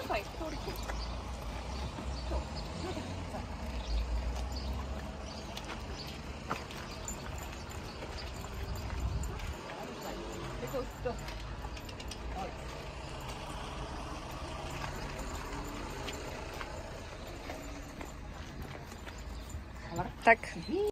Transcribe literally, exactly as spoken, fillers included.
Fai, fuori qui. Tu, guarda, vai. È tutto. Tak.